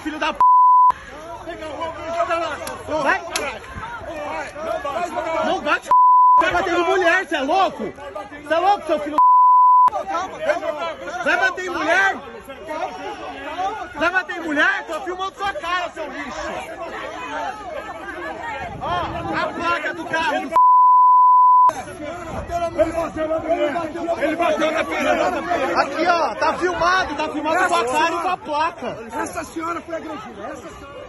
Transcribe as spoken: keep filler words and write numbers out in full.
filho da p. Vai! Não bate, tá batendo mulher, você é louco? Você é louco, seu filho? Vai bater em mulher? Vai bater em mulher? Tô filmando sua cara, seu lixo! Ó, a placa do carro! Ele bateu na mulher! Ele bateu na filha! Aqui, ó, tá filmado, tá filmando sua cara e com a placa! Essa senhora foi agredida, essa senhora...